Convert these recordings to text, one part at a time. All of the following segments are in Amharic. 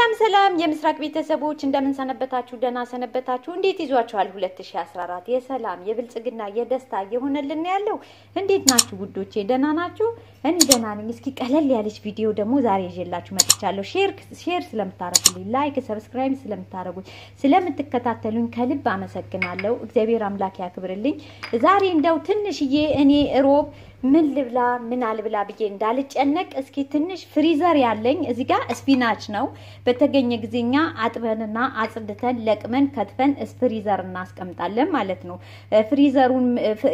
ሰላም የምስራቅ ቤተሰቦች እንደምን ሰነበታችሁ ደና ሰነበታችሁ እንዴት ይዟችኋል 2014 የሰላም የብልጽግና የደስታ የሆነልን ያለው እንዴት ናችሁ ጉዶቼ ደና ናችሁ እኔ ደና ነኝ እስኪ ቀለል ያለች ቪዲዮ ደግሞ ዛሬ ይዤላችሁ መጥቻለሁ ሼር ስለምታረጉልኝ ላይክ ሰብስክራይብ ስለምታረጉኝ ስለምትከታተሉኝ ከልብ አመሰግናለሁ እግዚአብሔር አምላክ ያክብርልኝ ዛሬ እንደው ትንሽዬ እኔ ሮብ ምን ልብላ ምን አልብላ ብዬ እንዳልጨነቅ እስኪ ትንሽ ፍሪዘር ያለኝ እዚህ ጋር ስፒናች ነው በተገኘ ጊዜኛ አጥበንና አጽድተን ለቅመን ከትፈን ፍሪዘር እናስቀምጣለን ማለት ነው ፍሪዘሩን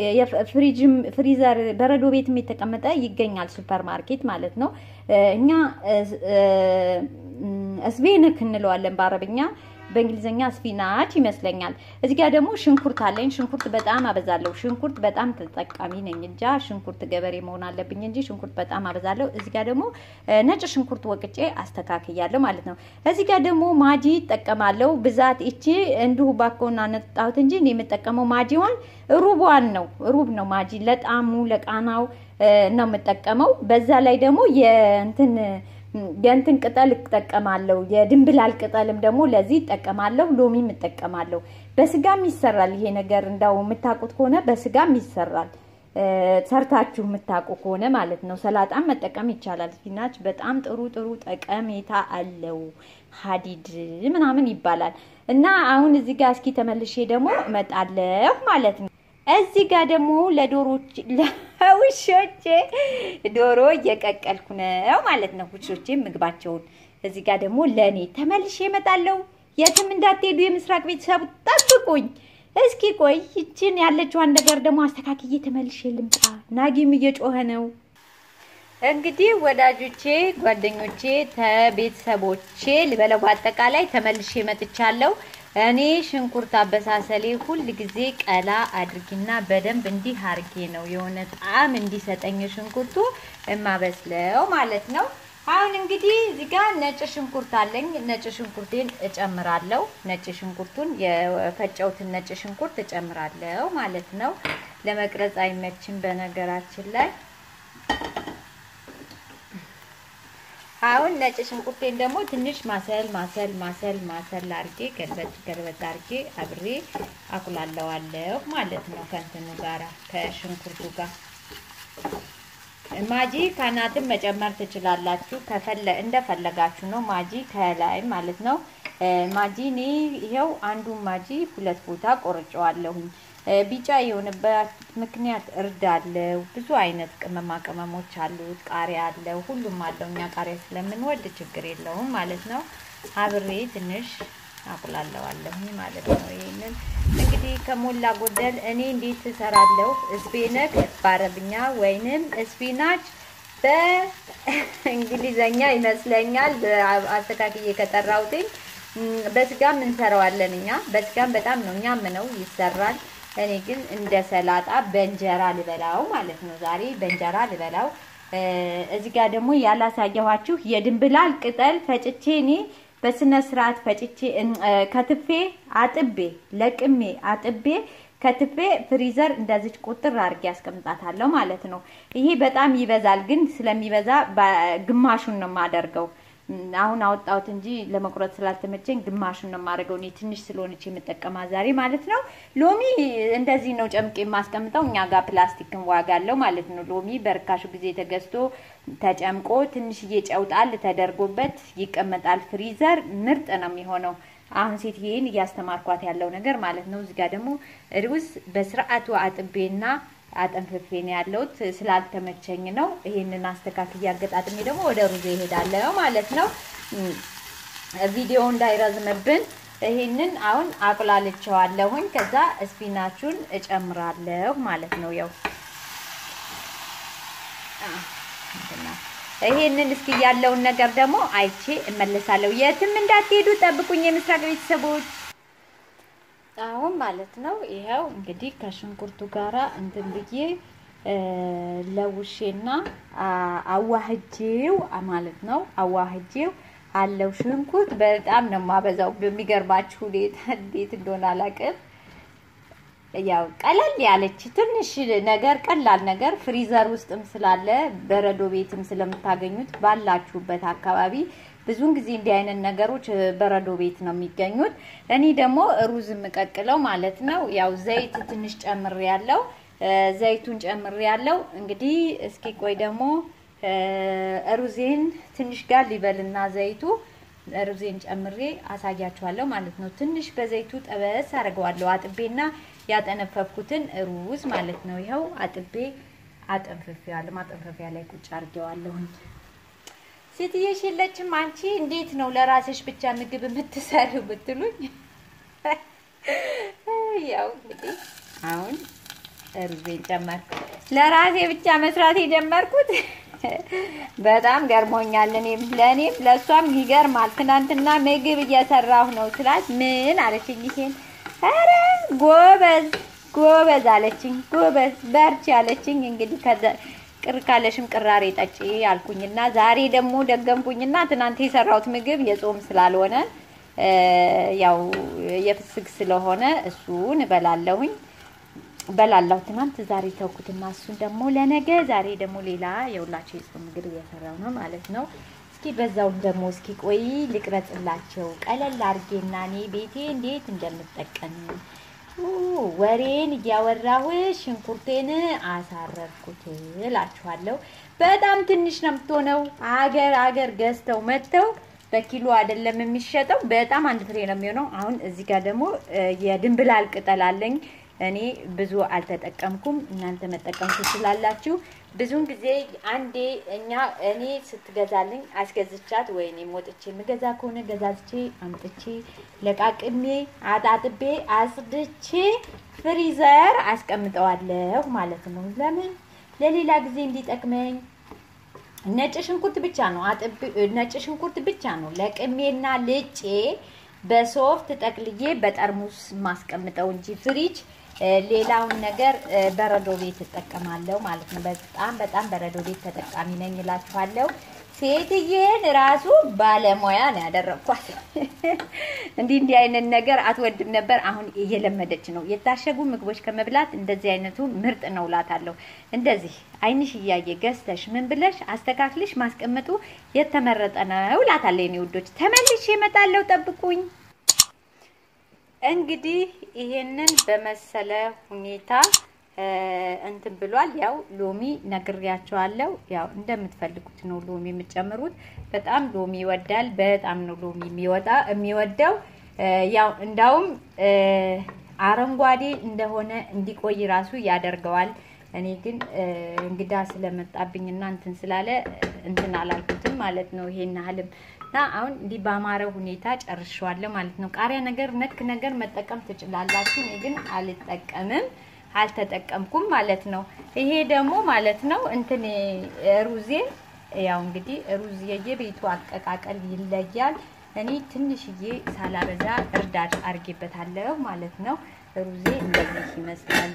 ፍሪዘር በረዶ ቤት የተቀመጠ ይገኛል ሱፐርማርኬት ማለት ነው እኛ እስቬነክ እንለዋለን በአረብኛ በእንግሊዘኛ ስፒናች ይመስለኛል እዚህ ጋር ደግሞ ሽንኩርት አለኝ ሽንኩርት በጣም አበዛለሁ ሽንኩርት በጣም ተጠቃሚ ነኝ እንጃ ሽንኩርት ገበሬ መሆን አለብኝ እንጂ ሽንኩርት በጣም አበዛለሁ እዚህ ጋር ደግሞ ነጭ ሽንኩርት ወቅጬ አስተካክያለሁ ማለት ነው እዚህ ጋር ደግሞ ማጂ ተጠቀማለሁ ብዛት እቺ እንዲሁ ባኮና ነጣሁት እንጂ እኔ የምጠቀመው ማጂዋን ሩቧን ነው ሩብ ነው ማጂ ለጣሙ ለቃናው ነው የምጠቀመው በዛ ላይ ደግሞ የእንትን ቅጠል ተጠቀማለሁ የድንብላል ቅጠልም ደግሞ ለዚህ ተጠቀማለሁ ሎሚም ተጠቀማለሁ በስጋም ይሰራል ይሄ ነገር እንዳው መታቁት ከሆነ በስጋም ይሰራል ሰርታችሁ መታቁ ከሆነ ማለት ነው ሰላጣም መጠቀም ይቻላል ስፒናች በጣም ጥሩ ጠቀሜታ አለው ሀዲድ ምናምን ይባላል እና አሁን እዚህ ጋር እስኪ ተመልሼ ደግሞ መጣለሁ ማለት ነው እዚህ ጋር ደግሞ ለዶሮች ለውሾቼ ዶሮ እየቀቀልኩ ነው ማለት ነው ውሾቼ ምግባቸውን እዚህ ጋር ደግሞ ለኔ ተመልሼ መጣለሁ የትም እንዳትሄዱ የምስራቅ ቤተሰብ ጠብቁኝ እስኪ ቆይ እቺን ያለችዋን ነገር ደግሞ አስተካክዬ ተመልሼ ልምጣ ናጊም እየጮኸ ነው እንግዲህ ወዳጆቼ ጓደኞቼ ተቤተሰቦቼ ልበለው አጠቃላይ ተመልሼ መጥቻለሁ እኔ ሽንኩርት አበሳሰሌ ሁሉ ጊዜ ቀላ አድርጊና በደንብ እንዲህ አርጌ ነው የሆነ ጣም እንዲሰጠኝ ሽንኩርቱ እማበስለው ማለት ነው አሁን እንግዲህ እዚህ ጋር ነጭ ሽንኩርት አለኝ ነጭ ሽንኩርቴን እጨምራለሁ ነጭ ሽንኩርቱን የፈጨውትን ነጭ ሽንኩርት እጨምራለሁ ማለት ነው ለመቅረጽ አይመችም በነገራችን ላይ አሁን ነጭ ሽንኩርቴን ደግሞ ትንሽ ማሰል አርጌ ገልበት አርጌ አብሬ አቁላለዋለሁ ማለት ነው ከእንትኑ ጋራ ከሽንኩርቱ ጋር ማጂ ካናትም መጨመር ትችላላችሁ እንደፈለጋችሁ ነው ማጂ ከላይ ማለት ነው ማጂኒ ይሄው አንዱ ማጂ ሁለት ቦታ ቆርጬዋለሁ ቢጫ የሆነበት ምክንያት እርዳለው ብዙ አይነት ቅመሞች አሉት ቃሪያ አለው ሁሉም አለውኛ ቃሪያ ስለምንወድ ችግር የለውም ማለት ነው አብሬ ትንሽ አቁላለዋለሁ ማለት ነው ይሄንን እንግዲህ ከሞላ ጎደል እኔ እንዴት እሰራለሁ እስቬነክ በአረብኛ ወይንም ስፒናች በእንግሊዘኛ ይመስለኛል አስተካክዬ ከጠራውትኝ በስጋም እንሰራዋለንኛ በስጋም በጣም ነው ኛም ነው ይሰራል እኔ ግን እንደ ሰላጣ በእንጀራ ልበላው ማለት ነው ዛሬ በእንጀራ ልበላው እዚህ ጋር ደግሞ ያላሳየኋችሁ የድንብላል ቅጠል ፈጭቼ እኔ በስነ ስርዓት ፈጭቼ ከትፌ አጥቤ ለቅሜ አጥቤ ከትፌ ፍሪዘር እንደዚህ ቁጥር አርጌ አስቀምጣታለሁ ማለት ነው ይሄ በጣም ይበዛል ግን ስለሚበዛ ግማሹን ነው ማደርገው አሁን አውጣውት እንጂ ለመቁረጥ ስላልተመቸኝ ግማሹን ነው ማድረገው እኔ ትንሽ ስለሆነች የምጠቀማ ዛሬ ማለት ነው ሎሚ እንደዚህ ነው ጨምቄ ማስቀምጠው እኛ ጋር ፕላስቲክን ዋጋ አለው ማለት ነው ሎሚ በርካሹ ጊዜ ተገዝቶ ተጨምቆ ትንሽ እየጨውጣል ተደርጎበት ይቀመጣል ፍሪዘር ምርጥ ነው የሚሆነው አሁን ሴትዬን ያስተማርኳት ያለው ነገር ማለት ነው እዚህ ጋር ደግሞ ሩዝ በስርዓቱ አጥቤና አጠንፍፌን ያለውት ስላልተመቸኝ ነው ይሄንን አስተካክዬ አገጣጥሜ ደግሞ ወደ ሩዝ ይሄዳለው ማለት ነው ቪዲዮ እንዳይረዝምብን ይሄንን አሁን አቁላልቻለሁኝ ከዛ ስፒናቹን እጨምራለሁ ማለት ነው ያው ይሄንን እስኪ ያለውን ነገር ደግሞ አይቼ እመለሳለሁ የትም እንዳትሄዱ ጠብቁኝ የምስራቅ ቤተሰቦች አሁን ማለት ነው ይሄው እንግዲህ ከሽንኩርቱ ጋራ እንትን ብዬ ለውሼና አዋህጄው ማለት ነው አዋህጄው አለው ሽንኩርት በጣም ነው ማበዛው በሚገርባችሁ እንዴት እንደሆነ አላቀም ያው ቀለል ያለች ትንሽ ነገር ቀላል ነገር ፍሪዘር ውስጥም ስላለ በረዶ ቤትም ስለምታገኙት ባላችሁበት አካባቢ ብዙን ጊዜ እንዲህ አይነት ነገሮች በረዶ ቤት ነው የሚገኙት እኔ ደግሞ ሩዝ መቀቅለው ማለት ነው ያው ዘይት ትንሽ ጨምሬያለሁ ዘይቱን ጨምሬያለሁ እንግዲህ እስኪ ቆይ ደግሞ ሩዜን ትንሽ ጋር ሊበልና ዘይቱ ሩዜን ጨምሬ አሳያችኋለሁ ማለት ነው ትንሽ በዘይቱ ጠበስ አድርገዋለሁ አጥቤና ያጠነፈፍኩትን ሩዝ ማለት ነው ይሄው አጥቤ አጠንፈፊያለሁ ማጠንፈፊያ ላይ ቁጭ አድርጌዋለሁ ሴትዬሽ የለችም አንቺ እንዴት ነው ለራስሽ ብቻ ምግብ የምትሰሪው ብትሉኝ ያው እንግዲህ አሁን ሩዜን ጨመርኩ ለራሴ ብቻ መስራት የጀመርኩት በጣም ገርሞኛል እኔም ለሷም ይገርማል ትናንትና ምግብ እየሰራሁ ነው ስላት ምን አለችኝ ይሄን አረ ጎበዝ አለችኝ ጎበዝ በርቺ አለችኝ እንግዲህ ቅር ካለሽም ቅራሬ ጠጪ አልኩኝና ዛሬ ደግሞ ደገምኩኝና ትናንት የሰራሁት ምግብ የጾም ስላልሆነ ያው የፍስግ ስለሆነ እሱን በላላው ትናንት ዛሬ ተውኩትና እሱን ደግሞ ለነገ ዛሬ ደግሞ ሌላ የውላችሁ የጾም ምግብ እየሰራው ነው ማለት ነው እስኪ በዛው ደግሞ እስኪ ቆይ ልቅረጽላችሁ ቀለል አርጌና እኔ ቤቴ እንዴት እንደምጠቀም ወሬን ያወራው ሽንኩርቴን አሳረርኩት እላችኋለሁ በጣም ትንሽ ነው የምትሆነው አገር ገዝተው መተው በኪሎ አይደለም የሚሸጠው በጣም አንድ ፍሬ ነው የሚሆነው አሁን እዚህ ጋር ደግሞ የድንብላል ቅጠል አለኝ እኔ ብዙ አልተጠቀምኩም እናንተ መጠቀም ትችላላችሁ ብዙን ጊዜ እኔ ስትገዛልኝ አስገዝቻት ወይኔ ሞጥቼ መገዛ ከሆነ ገዛዝቼ አምጥቼ ለቃቅሜ አጣጥቤ አጽድቼ ፍሪዘር አስቀምጠዋለሁ ማለት ነው ለምን ለሌላ ጊዜ እንዲጠቅመኝ ነጭ ሽንኩርት ብቻ ነው ለቅሜና ልጬ በሶፍት ጠቅልዬ በጠርሙስ ማስቀምጠው እንጂ ፍሪጅ ሌላውን ነገር በረዶ ቤት ተጠቀማለሁ ማለት ነው በጣም በረዶ ቤት ተጠቃሚ ነኝ እላችኋለሁ ሴትዬን ራሱ ባለሙያ ነው ያደረኳት እንዲህ አይነት ነገር አትወድም ነበር አሁን እየለመደች ነው የታሸጉ ምግቦች ከመብላት እንደዚህ አይነቱ ምርጥ ነው ላታለሁ እንደዚህ አይንሽ እያየ ገዝተሽ ምን ብለሽ አስተካክልሽ ማስቀመጡ የተመረጠ ነው ላታለሁ እኔ ውዶች ተመልሼ እመጣለሁ ጠብቁኝ እንግዲህ ይሄንን በመሰለ ሁኔታ እንትን ብሏል ያው ሎሚ ነግሬያቸዋለሁ ያው እንደምትፈልጉት ነው ሎሚ የምትጨምሩት በጣም ሎሚ ይወዳል በጣም ነው ሎሚ የሚወደው ያው እንዳውም አረንጓዴ እንደሆነ እንዲቆይ ራሱ ያደርገዋል እኔ ግን እንግዳ ስለመጣብኝና እንትን ስላለ እንትን አላልኩትም ማለት ነው ይሄን አልምና አሁን እንዲህ ባማረው ሁኔታ ጨርሻለሁ ማለት ነው ቃሪያ ነገር ነክ ነገር መጠቀም ትችላላችሁ እኔ ግን አልተጠቀምኩም ማለት ነው ይሄ ደግሞ ማለት ነው እንትን ሩዜ ያው እንግዲህ ሩዝ የየቤቱ አቀቃቀል ይለያል እኔ ትንሽዬ ሳላበዛ እርዳድ አርጌበታለሁ ማለት ነው ሩዜ እንደዚህ ይመስላል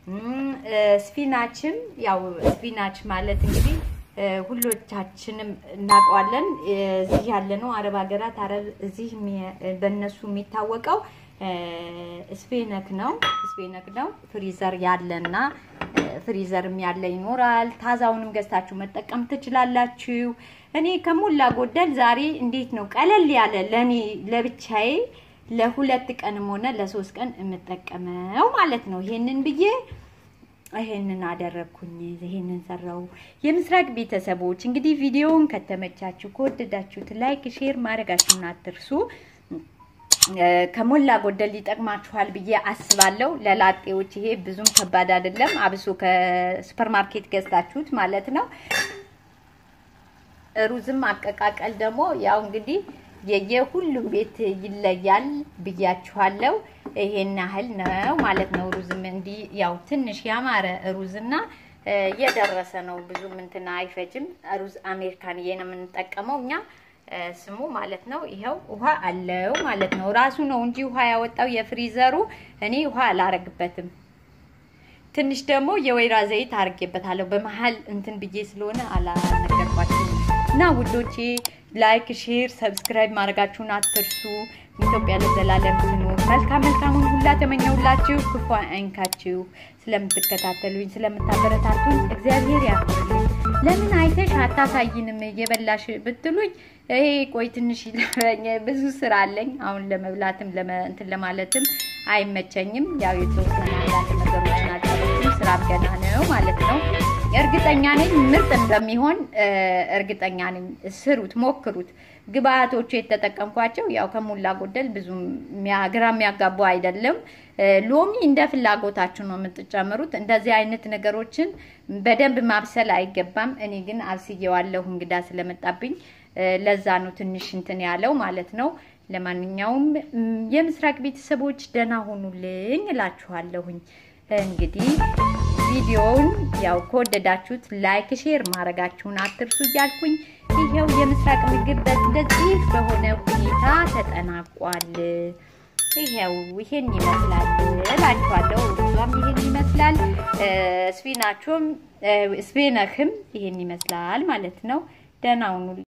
ስፒናችም ያው ስፒናች ማለት እንግዲህ ሁሉቻችንም እናውቀዋለን እዚህ ያለ ነው አረብ ሀገራት እዚህ በእነሱ የሚታወቀው እስቬነክ ነው ፍሪዘር ያለና ፍሪዘርም ያለ ይኖራል ታዛውንም ገዝታችሁ መጠቀም ትችላላችሁ እኔ ከሞላ ጎደል ዛሬ እንዴት ነው ቀለል ያለ ለኔ ለብቻዬ ለሁለት ቀንም ሆነ ለሶስት ቀን እምጠቀመው ማለት ነው ይሄንን ብዬ ይሄንን አደረኩኝ ይሄንን ሰራው የምስራቅ ቤተሰቦች እንግዲህ ቪዲዮውን ከተመቻችሁ ከወደዳችሁት ላይክ ሼር ማድረጋችሁን አትርሱ ከሞላ ጎደል ሊጠቅማችኋል ብዬ አስባለሁ ለላጤዎች ይሄ ብዙም ከባድ አይደለም አብሶ ከሱፐርማርኬት ገዝታችሁት ማለት ነው ሩዝም አቀቃቀል ደግሞ ያው እንግዲህ የየሁሉም ቤት ይለያል ብያችኋለሁ ይሄን ያህል ነው ማለት ነው ሩዝም እንዲ ያው ትንሽ ያማረ ሩዝና የደረሰ ነው ብዙም እንትና አይፈጅም ሩዝ አሜሪካን የምንጠቀመው እኛ ስሙ ማለት ነው ይሄው ውሃ አለው ማለት ነው ራሱ ነው እንጂ ውሃ ያወጣው የፍሪዘሩ እኔ ውሃ አላረግበትም ትንሽ ደግሞ የወይራ ዘይት አርጌበታለሁ በመሃል እንትን ብዬ ስለሆነ አላነገርኳችሁና ውዶቼ ላይክ ሼር ሰብስክራይብ ማድረጋችሁን አትርሱ ኢትዮጵያ ለዘላለም ትኑር መልካሙን ሁላ ተመኘውላችሁ ክፉ አይንካችሁ ስለምትከታተሉኝ ስለምታበረታቱኝ እግዚአብሔር ያክብርልኝ ለምን አይተሽ አታሳይንም እየበላሽ ብትሉኝ ይሄ ቆይ ትንሽ ይለኝ ብዙ ስራ አለኝ አሁን ለመብላትም እንትን ለማለትም አይመቸኝም ያው የተወሰነ አንዳንድ ነገሮች ናቸው ስራ ገና ነው ማለት ነው እርግጠኛ ነኝ ምርጥ እንደሚሆን እርግጠኛ ነኝ ስሩት ሞክሩት ግብአቶቹ የተጠቀምኳቸው ያው ከሞላ ጎደል ብዙም የሚያግራም ያጋቡ አይደለም ሎሚ እንደ ፍላጎታችሁ ነው የምትጨምሩት እንደዚህ አይነት ነገሮችን በደንብ ማብሰል አይገባም እኔ ግን አብስየዋለሁ እንግዳ ስለመጣብኝ ለዛ ነው ትንሽ እንትን ያለው ማለት ነው ለማንኛውም የምስራቅ ቤተሰቦች ደና ሆኑልኝ እላችኋለሁኝ እንግዲህ ቪዲዮውን ያው ከወደዳችሁት ላይክ ሼር ማድረጋችሁን አትርሱ እያልኩኝ ይሄው የምስራቅ ምግብ በእንደዚህ በሆነ ሁኔታ ተጠናቋል ይሄው ይሄን ይመስላል እላችኋለሁ እዛም ይሄን ይመስላል እስቬነክም ይሄን ይመስላል ማለት ነው ደና ሁኑ